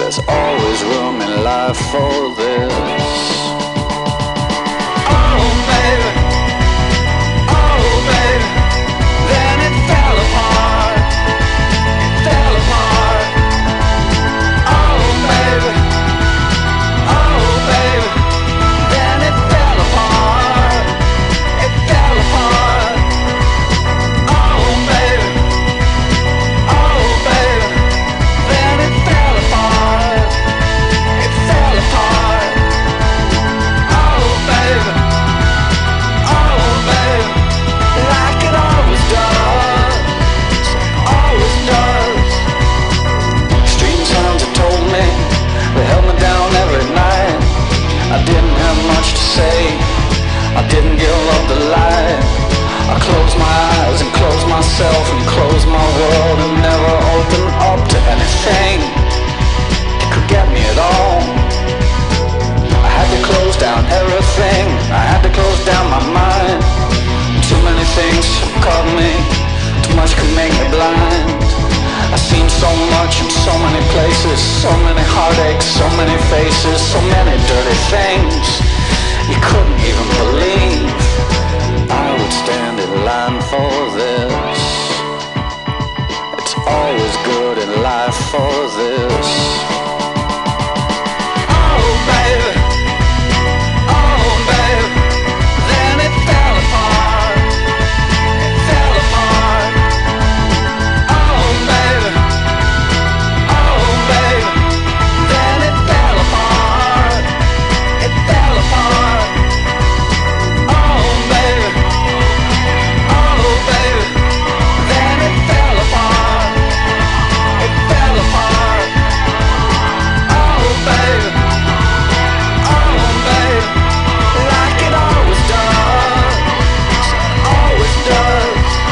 There's always room in life for this. Oh baby, then it fell apart. It fell apart. Oh baby, then it fell apart. It fell apart. Oh baby, then it fell apart. It fell apart. Oh baby, like it always does, always does. Strange sounds have told me, they held me down every night. I didn't have much to say, I didn't give up the light. I closed my eyes and closed myself and closed my world and never opened up to anything that could get me at all. I had to close down everything, I had to close down my mind. Too many things caught me, too much could make me blind. I've seen so much in so many places, so many heartaches, so many faces, so many dirty things you couldn't even believe. I would stand in line for this. It's always good in life for this. Oh baby, then it fell apart. It fell apart. Oh baby, then it fell apart. It fell apart. Oh baby, then it fell apart. It fell apart. Oh baby, like it always does, always does.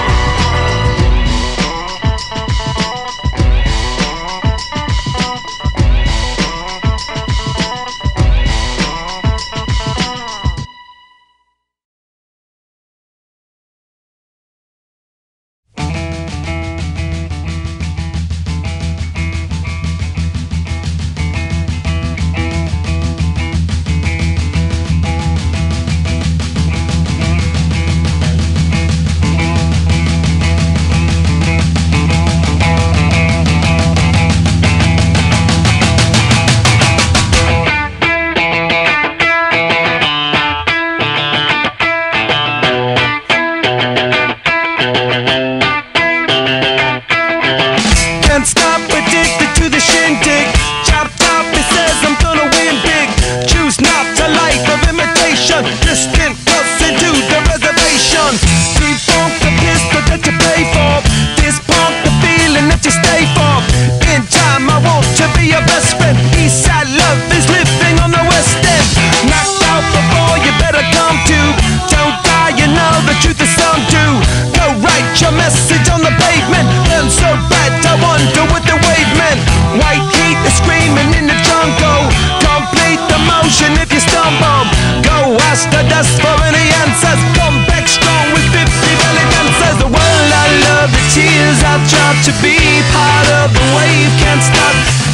Can't stop, addicted to the shindig. Chop top, it says I'm gonna win big. Choose not a life of imitation. Distant close into the reservation. Defunct the pistol that you pay for. This punk the feeling that you stay for. In time I want to be your best friend. Eastside love is living on the west end. Knocked out before you better come to. Don't die, you know the truth is some do. Go write your message on the pavement. Burn so bright I wonder what the wave meant. White heat is screaming in the jungle. Complete the motion if you stumble. Go ask the dust for any answers. Come back strong with 50 belly dancers. The world I love, the tears I've tried to be part of the wave. Can't stop